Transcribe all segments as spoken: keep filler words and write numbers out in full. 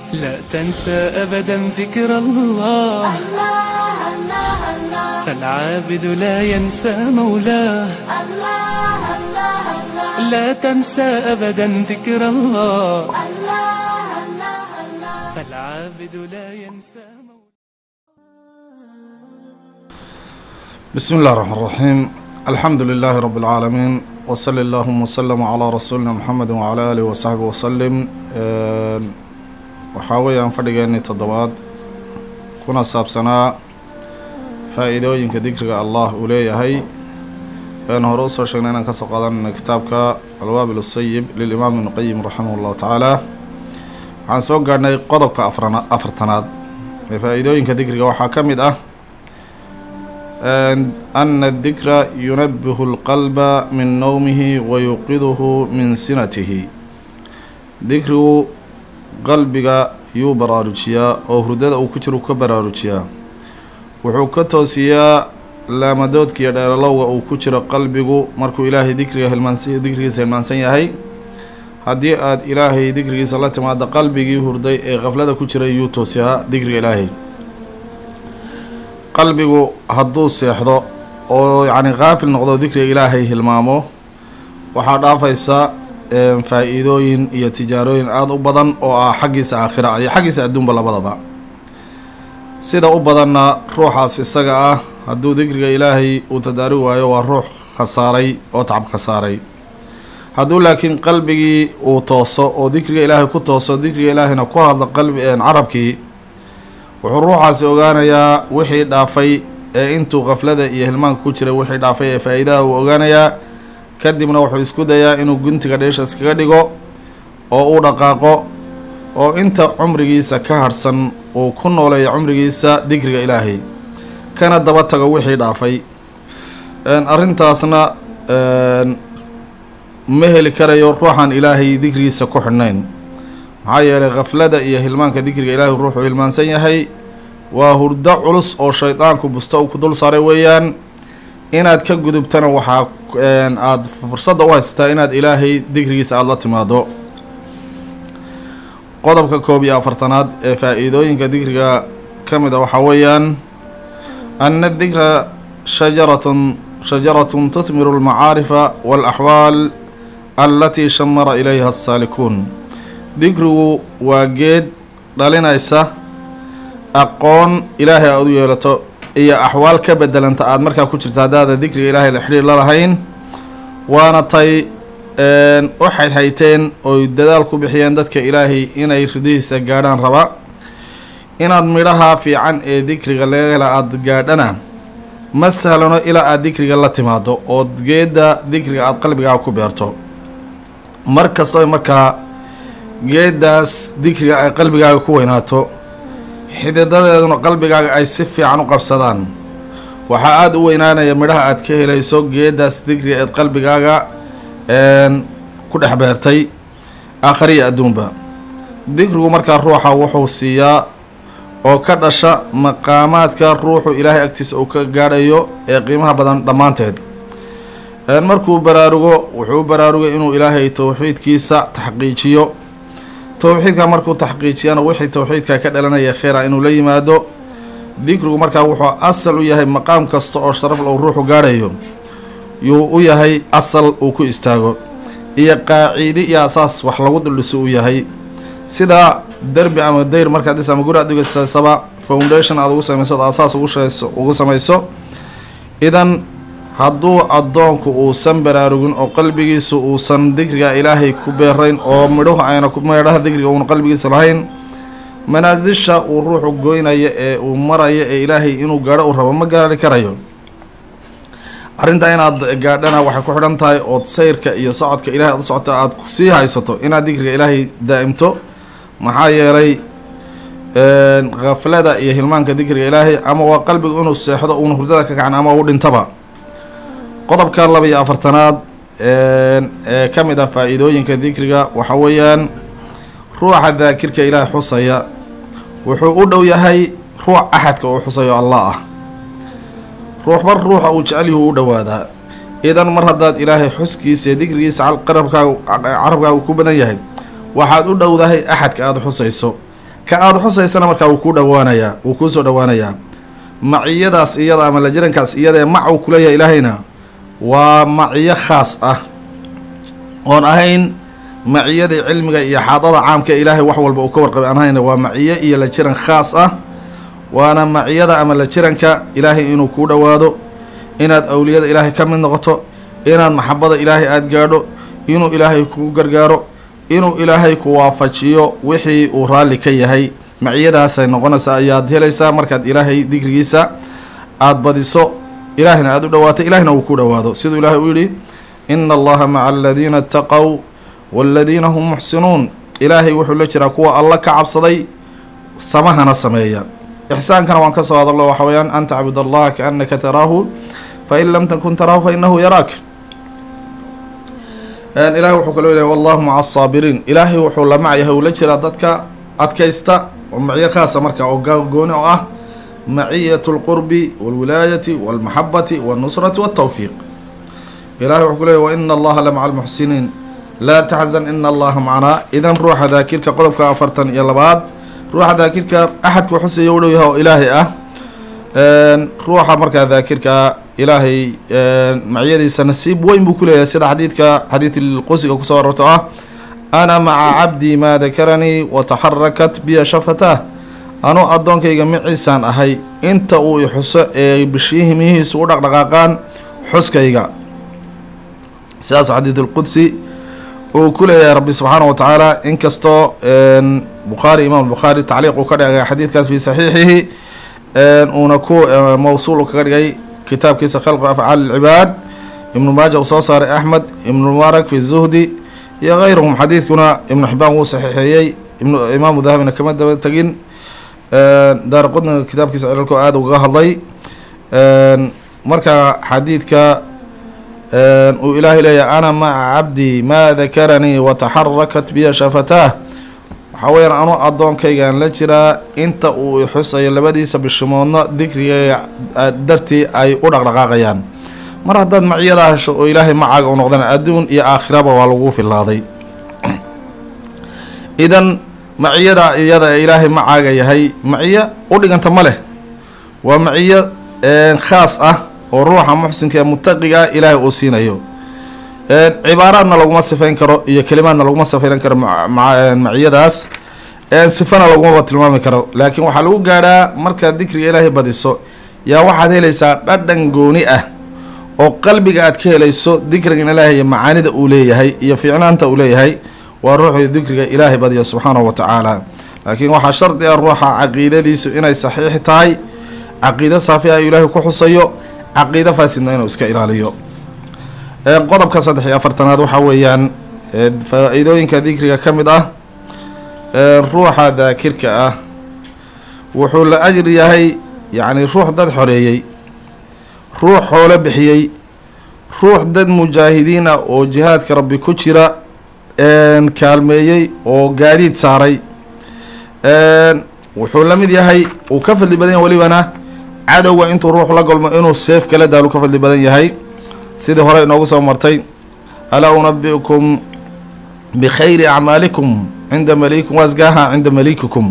لا تنسى أبدا ذكر الله، الله الله الله، فالعابد لا ينسى مولاه. الله الله الله، لا تنسى أبدا ذكر الله، الله الله الله، فالعابد لا ينسى مولاه. بسم الله الرحمن الرحيم. الحمد لله رب العالمين، وصلى اللهم وسلم على رسولنا محمد وعلى آله وصحبه وسلم. waxaa weeyaan fadhigeennii toddobaad kuna saabsanaa faa-iidooyinka dikriga allah uu leeyahay een hore usoo sheegnay inaan kasoo qaadanayna kitaabka alwaabil asayib lilimaam ibnu qayim raximah llahu tacaala. waxaan soo gaadhnay qodobka afrana afartanaad ee faa-iidooyinka dikriga waxaa ka mid ah ana adikra yunabihu alqalba min nowmihi wa yuqiduhu min sinatihi. dikrigu qalbiga yuu baraarujiyaa oo hurdada uu ku jiro ka baraarujiyaa, wuxuu ka toosiyaa laamadoodka iyo dheeralowga uu ku jiro qalbigu markuu ilaahay dikriga hilmaansan dikrigiisa hilmaansan yahay. haddii aada ilaahay dikrigiisa la timaado qalbigii hurday ee qaflada ku jiray yuu toosiyaa dikriga ilaahay. qalbigu hadduu seexdo oo yacni qaafil noqdo dikriga ilaahay hilmaamo, waxaa dhaafaysa faa-iidooyin iyo tijaarooyin aada u badan oo ah xaggiisa aakhira iyo xaggiisa adduunba labadaba. sida u badanna ruuxaas isaga ah hadduu dikriga ilaahay uu tadaari waayo waa ruux khasaaray oo tacab khasaaray. hadduu laakiin qalbigii uu tooso oo dikriga ilaahay ku tooso, dikriga ilaahayna ku hadla qalbi carabkii, wuxuu ruuxaasi ogaanayaa wixii dhaafay ee intuu qaflada iyo hilmaanka ku jiray wixii dhaafay ee faa-iidaha uu ogaanayaa. kadibna wuxuu isku dayaa inuu guntiga dheesha iskaga dhigo oo uu dhaqaaqo oo inta cumrigiisa ka harhsan uu ku nooleeyo cumrigiisa dikriga ilaahay, kana daba tago wixii dhaafay. arrintaasna ma heli karayo ruuxan ilaahay dikrigiisa ku xidhnayn, maxaa yeelay qaflada iyo hilmaanka dikriga ilaahay ruuxuu hilmaansan yahay waa hurdo culus oo shaydaanku busto uu ku dul saaray weeyaan. inaad ka gudubtana waxaa aada fursadda u haysataa inaad ilaahay dikrigiisa aada la timaado. qodobka koob iyo afartanaad ee faa-iidooyinka dikriga ka mid a waxaa weeyaan ana dikra shajaratun shajaratun tutmiru almacaarifa waalaxwaal alatii shamara ilayha asaalikuun. dikrigu waa geed dhalinaysa aqoon ilaahay aada u yeelato iyo axwaal ka bedelanta aada markaa ku jirta haddaada dikriga ilaahay la xidhiir la lahayn. waana tay u xayxayteen oy dadaal ku bixiyeen dadka ilaahay inay ridihiisa gaadhaan raba. inaad midhaha fiican ee dikriga laga hela aada gaadhana ma sahlano ilaa aada dikriga la timaado ood geedda dikriga aada qalbigaaga ku beerto. mar kastoo markaa geeddaas dikriga ay qalbigaaga ku weynaato, xididadeeduna qalbigaaga ay si fiican u qabsadaan, waxaa aada u weynaanaya midhaha aad ka helayso geeddaas dikriga eed qalbigaaga ku dhex beertay aakhariya adduunba. dikrigu markaa ruuxa wuxuu siiyaa oo ka dhasha maqaamaadka ruuxu ilaahay agtiisa uu ka gaadhayo ee qiimaha badan dhammaanteed. markuu baraarugo wuxuu baraarugay inuu ilaahay towxiidkiisa taxqiijiyo. towxiidka markuu taxqiijiyana wixii towxiidka ka dhalanaya kheyra inuu la yimaado. dikrigu markaa wuxuu asal u yahay maqaam kasta oo sharaf low ruuxu gaadhayo yuu u yahay asal uu ku istaago iyo qaaciidi iyo asaas wax lagu duldhiso u yahay. sida derbi ama dayr markaad dhis ama guri aad dhigaysaba foundation aada ugu samayso asaas ugu shayso ugu samayso. idan hadduu addoonku uusan baraarugin oo qalbigiisu uusan dikriga ilaahay ku beerayn oo midhuhu ayna meedhaha dikriga uuna qalbigiisa lahayn, manaasisha uu ruuxu goynaya ee uu maraya ee ilaahay inuu gaadho uu rabo ma gaari karayo. arrintaa inaad gaadhana waxay ku xidhan tahay ood sayrka iyo socodka ilahay aad u socota aada kusii haysato inaad dikriga ilaahay daa'imto. maxaa yeelay khaflada iyo hilmaanka dikriga ilaahay ama waa qalbigu inuu seexdo uuna hurdada ka kacan ama uu dhintaba. qodobka laba iyo afartanaad ee ka mid ah faa-iidooyinka dikriga waxaa weeyaan ruuxa daakirka ilaahay xusaya wuxuu u dhow yahay ruux axadka uu xusayo allah ah. ruuxba ruuxa uu jecel yahu u dhowaadaa. idan mar haddaad ilaahay xuskiisa iyo dikrigiisa carabkaagu carabkaagu ku badan yahay waxaad u dhowdahay axadka aada xusayso. ka aada xusaysana markaa wuu kuu dhawaanayaa wuu kuu soo dhawaanayaa maciyadaas iyada ama la jirankaas iyadae mac uu kuleeyahay ilaahayna waa maciyo khaas ah oon ahayn maciyadii cilmiga iyo xaadada caamka ee ilaahay wax walba uu ka warqabay aan ahayna waa maciyo iyo la jiran khaas ah waana maciyada ama la jiranka ilaahay inuu kuu dhawaado inaad awliyada ilaahay ka mid noqoto inaad maxabada ilaahay aada gaadho inuu ilaahay kuu gargaaro inuu ilaahay ku waafajiyo wixii uu raalli ka yahay maciyadaasay noqonaysaa ayaad helaysaa markaad ilaahay dikrigiisa aada badiso ilaahayna aada u dhawaato ilaahayna uu ku dhawaado siduu ilaahay u yidhi ina allaha maca aladiina ataqow waaladiina hum muxsinuun ilaahay wuxuu la jiraa kuwa alla ka cabsaday samahana sameeya ixsaankana waan ka soo hadallo waxa weyaan an tacbud allaha kaannaka taraahu fain lam takun taraahu fa inahu yaraak ilahay wuxuu kaloo leeyahy wallahu maca asaabiriin ilaahay wuxuu la macyahay uu la jiraa dadka adkaysta oo maciyo khaasa marka oo gooni oo ah maciyat lqurbi walwilaayati walmaxabati walnusrati waltawfiiq ilahay wuxuu ku leeyahy waina allaha la maca almuxsiniin laa taxzan ina allaha macanaa idan ruuxa daakirka qodobka afartan iyo labaad ruuxa daakirka axadku xuseeya u dhow yahay oo ilaahay ah ruuxa markaa daakirka ilaahay maciyadiisa nasiib weyn buu ku leeyahay sida xadiidka xadiid lqusiga kusoo arorto ah ana maca cabdii maa dakaranii wataxarakat biya shafatah anuu addoonkayga miciisaan ahay inta uu ixuso ee bishihimihiisu u dhaqdhaqaaqaan xuskayga sidaas xadiid lqudsi uu ku leeyahay rabbi subxaanahu watacaala inkastoo bukhaari imaam bukhaari tacliiq uu ka dhigay xadiidkaas fi saxiixihi uuna ku mawsuul kaga dhigay kitaabkiisa khalqu afcaal ilcibaad ibnu maaja uu soo saaray axmed ibnu mubaarak fi zuhdi iyo kayruhum xadiidkuna ibnu xibaan wuu saxiixeeyey ibnu imaamu dahabina kama daba tegin daar qudniga kitaabkiisa cilalko aada ugaga hadlay marka xadiidka uu ilaahay leeyahay ana maca cabdii maa dakaranii wataxarakat biya shafataah waxaa weyaan anuu addoonkaygaan la jiraa inta uu ixusayo labadiisa bishimoodna dikriga dartii ay u dhaqdhaqaaqayaan mar haddaad maciyadaa hesho oo ilaahay macaaga u noqdana adduun iyo aakhiraba waa lagu filaaday idan maciyada iyada ee ilaahay macaaga yahay maciyo u dhiganta ma leh waa maciyo khaas ah oo ruuxa muxsinka ee mutaqiga ah ilaahay uu siinayo cibaaraadna laguma sifayn karo iyo kelimaadna laguma sifaynan karo maciyadaas sifana lagumaba tilmaami karo laakiin waxaa lagu gaadhaa markaad dikriga ilaahay badiso yaa waxaad helaysaa dhadhan gooni ah oo qalbiga aad ka helayso dikrigan ilaahay iyo macaanida uu leeyahay iyo fiicnaanta uu leeyahay waa ruuxii dikriga ilaahay badiyo subxaanahu watacaala laakiin waxaa shardi ah ruuxa caqiidadiisu inay saxiix tahay caqiido saafi ah ilaahay ku xusayo caqiido faasidna inuu iska ilaaliyo qodobka saddex iyo afartanaad waxaa weeyaan faa-iidooyinka dikriga ka mid ah ruuxa daakirka ah wuxuu la ajri yahay yacni ruux dad xoreeyey ruux xoolo bixiyey ruux dad mujaahidiin ah oo jihaadka rabbi ku jira kaalmeeyey oo gaadiid saaray wuxuu la mid yahay uu ka fadli badan yahay welibana cadowga intuu ruux la golmo inuu seef kala daalu ka fadli badan yahay sidii hore inoogu soo martay alaa unabiukum bikhayri acmaalikum cinda malikum wasgaaha cinda malikikum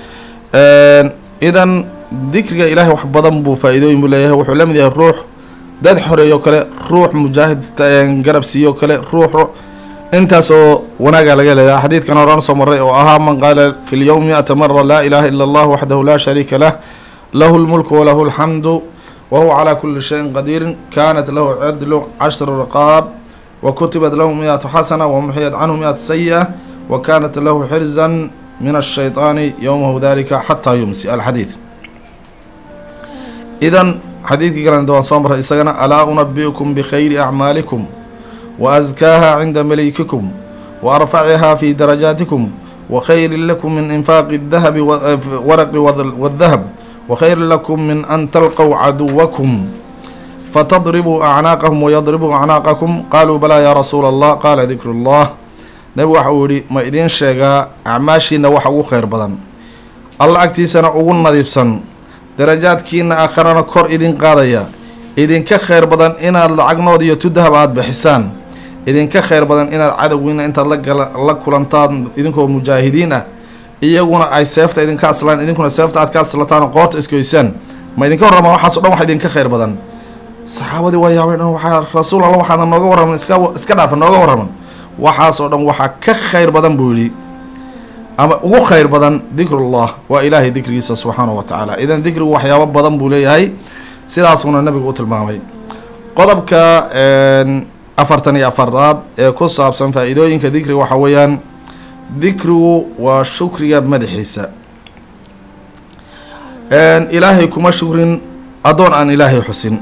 idan dikriga ilaahay wax badan buu faa-iidooyin buu leeyahay wuxuu la mid yahay ruux dad xoreeyo kale ruux mujaahid garab siiyo kale ruux intaas oo wanaaga laga leeyahay xadiidkan horaan soo maray oo ahaa man qaala fi lyowm miata mara laa ilaha ila allah waxdahu laa shariika lah lahu lmulku walahu alxamdu wahuwa calaa kuli shayin qadiirin kaanat lahu cidlu cashru riqaab wa kutibat lahu miatu xasana wamuxiyat canhu miatu sayi-a wa kaanat lahu xirzan min ashayطaani yowmahu dalika xataa yumsi alxadiid idan xadiidkii kalena waan soo maray isagana alaa unabiukum bikhayri acmaalikum wa askaaha cinda malikikum wa arfacihaa fi darajaatikum wa khayrin lakum min infaaqi dahabi waraqi wadahab وخير لكم من أن تلقوا عدوكم فتضربوا أعناقهم ويضربوا أعناقكم قالوا بلى يا رسول الله قال ذكر الله نبي وحوري ما إذن شيئا أعماشينا وحقو خير بدن الله أكتيسنا أقول نظيف سن درجات كينا آخرنا كور إذن قاضية إذن كخير بدن إنا العقنو دي تدهب عاد بحسان إذن كخير بدن إنا عدوين إنت الله كلانتان إذن كو مجاهدين iyaguna ay seefta idinka aslaan idinkuna seefta aad ka aslataan oo qoorta iskoysaan ma idinka warramaa waxaas oo dhan wax idinka khayr badan saxaabadii waa yaabeen waxaa rasuul allah waxaana nooga warraman iska iska dhaafa nooga warraman waxaas oo dhan waxaa ka khayr badan buu yidhi ama ugu khayr badan dikrullah waa ilaahay dikrigiisa subxaanahu wa tacaala idan dikrigu waxyaabo badan buu leeyahay sidaasuna nabigu u tilmaamay qodobka afartan iyo afaraad ee ku saabsan faa-iidooyinka dikriga waxaa weeyaan dikrigu waa shukriga madaxiisa ilaahay kuma shukrin addoon aan ilaahay xusin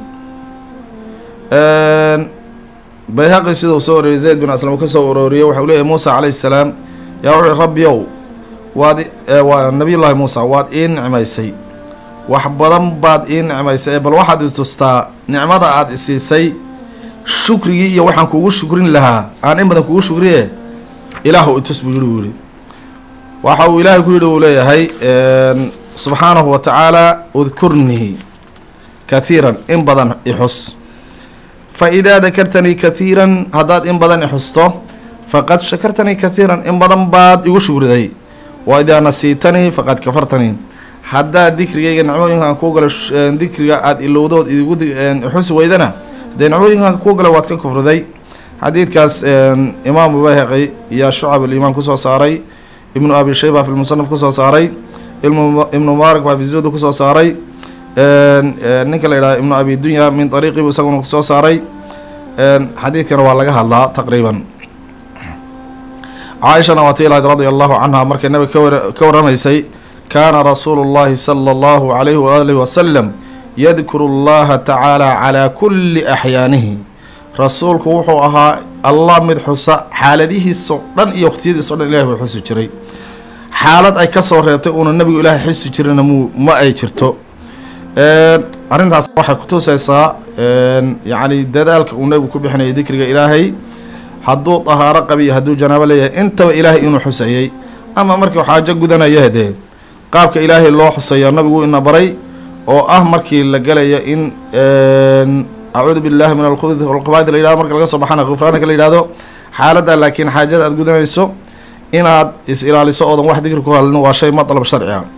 bayhaqi sida uu soo wariyay zayd bin aslam uu ka soo arooriyey waxau leeyahy muusa calayhi salaam yaa wuxuui rabbiyow waad waa nabiyullaahi muusa waad ii nicmaysay wax badan baad ii nicmaysay ee bal waxaad istustaa nicmada aada isiisay shukrigii iyo waxaan kugu shukrin lahaa aan in badan kugu shukriye ilaahu itus buu yidhi buu yihi waxa uu ilaahay ku yidhi uu leeyahay subxaanahu wa tacaala udkurnii kathiiran in badan ixus fa idaa dakartanii kathiiran haddaad in badan ixusto faqad shakartanii kathiiran in badan baad igu shukriday wa idaa nasiitanii faqad kafartanii haddaad dikrigayga nicmooyinkaan kuu gala dikriga aada ilowdood idigu ixusi weydana dee nicmooyinkaan kuu galay waad ka kufriday xadiidkaas imaamu bayhaqi iyo shucab alimaan kusoo saaray ibnu abi shayba fi lmusanaf kusoo saaray ibnu mubaarak baa fi zuhd kusoo saaray ninka la yidhaha ibnu abi dunya min ariiqi bu isaguna kusoo saaray xadiidkana waa laga hadlaa taqriiban caaishana waa tiilahayd radia allahu canha markay nabiga kawar ka warramaysay kaana rasuulu llahi sala allahu calayhi waalihi wasalam yadkuru allaha tacaala calaa kulli axyaanihi rasuulku wuxuu ahaa allah mid xusa xaaladihiisao dhan iyo waqtiyadiisao dhan ilahay buu xusi jiray xaalad ay kasoo reebtay uuna nabigu ilaahay xusi jirina mu ma ay jirto arrintaas waxay kutusaysaa yacni dadaalka uu nabigu ku bixinayay dikriga ilaahay hadduu dahaaro qabiyo hadduu janaabo leeyahay intaba ilaahay inuu xusayay ama markii xaajo gudanaya dee qaabka ilaahay loo xusayo nabigu ina baray oo ah markii la galayo in acuudu billahi min alkhubuthi walqabaa'id la yidhahdo marka laga soo baxana khufraanaka la yidhahdo xaaladda laakiin xaajada aada gudanayso inaad is ilaaliso oodan wax dikri ku hadlin waa shay madlab sharci ah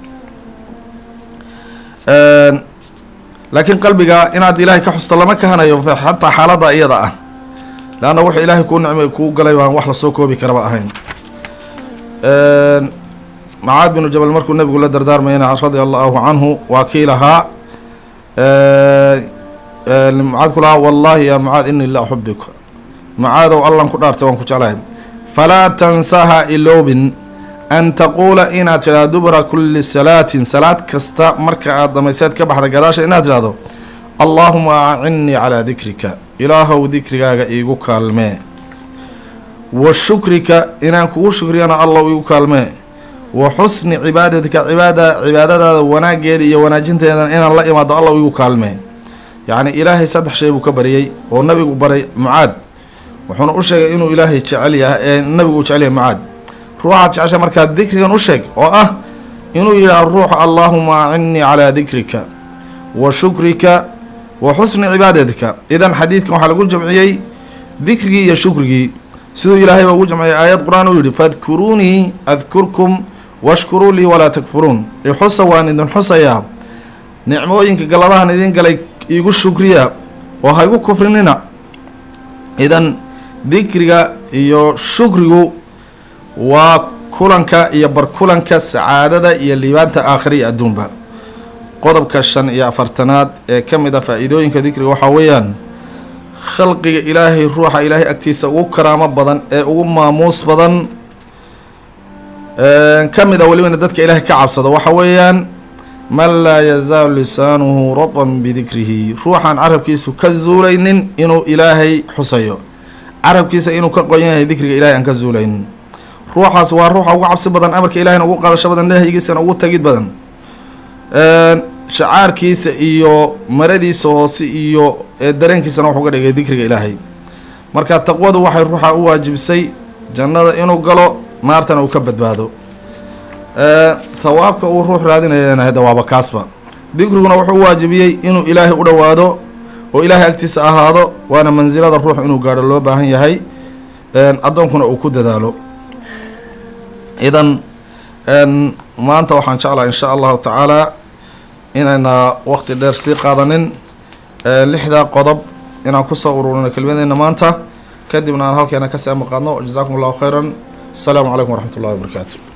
laakiin qalbiga inaad ilaahay ka xusto lama kahanayo xataa xaaladda iyada ah leanna wuxuu ilaahay kuu nicmay kuu galay baan wax lasoo koobi karaba ahayn macaad binu jabal markuu nabigu la dardaarmayna radia allahu canhu waa kii lahaa mucaad ku lahaa wallahi ya mucaad inii la uxibika mucaadow allan ku dhaartay waan ku jeclahay falaa tansaha iloobin an taquula inaad tidhahdo dubra kulli salaatin salaad kasta marka aad dhamayseed ka baxda gadaasha inaad tidhahdo allaahuma acinnii calaa dikrika ilaahow dikrigaaga iigu kaalmee wa shukrika inaan kugu shukriyana allow iigu kaalmee wa xusni cibaadatika cibaada cibaadadaada wanaaggeeda iyo wanaajinteedan inaan la imaado allow iigu kaalmee yacni ilaahay saddex shay buu ka bariyey oo nabigu baray mucaad wuxuuna u sheegay inuu ilaahay jecel yahay ee nabigu uu jecel yahay mucaad ruuxaad jecesha markaa dikrigan u sheeg oo ah inuu yidhaha ruuxa allaahuma acinnii calaa dikrika wa shukrika wa xusni cibaadatika idan xadiidkan waxaa lagu jamciyey dikrigii iyo shukrigii siduu ilaahay baa ugu jamciyay aayad qur-aan uu yidhi fadkuruunii adkurkum washkuruu lii walaa takfuruun ixusa waan idin xusayaa nicmooyinka galladahan idin galay iigu shukriya oo ha igu kufrinina idan dikriga iyo shukrigu waa kulanka iyo barkulanka sacaadada iyo liibaanta aakhira iyo adduunba qodobka shan iyo afartanaad ee ka mid a faa-iidooyinka dikriga waxaa weeyaan khalqiga ilaahay ruuxa ilaahay agtiisa ugu karaamo badan ee ugu maamuus badan ka mid a welibana dadka ilaahay ka cabsado waxa weeyaan man laa yazaalu lisaanuhu radban bidikrihi ruuxaan carabkiisu ka zuulaynin inuu ilaahay xusayo carabkiisa inuu ka qoyan yahay dikriga ilahay aan ka zuulaynin ruuxaas waa ruuxa ugu cabsi badan amarka ilahayna ugu qaadasho badan nahyigiisana ugu tagid badan shacaarkiisa iyo maradiisa hoose iyo dareenkiisana wuxuu ka dhigay dikriga ilaahay marka taqwadu waxay ruuxa u waajibisay jannada inuu galo naartana uu ka badbaado tawaabka uu ruux raadinayana hada waaba kaasba dikriguna wuxuu u waajibiyey inuu ilaahay u dhowaado oo ilaahay agtiisa ahaado waana mansilada ruux inuu gaadho loo baahan yahay addoonkuna uu ku dadaalo idan ان maanta waxaan jeclahay insha allahu tacaala inayna waqti dheer sii qaadanin lixda qodob inaan kusoo ururino kelmadeena maanta kadibna aan halkeena kasii amaqaadno jazakum allahu khayran. السلام عليكم ورحمة الله وبركاته.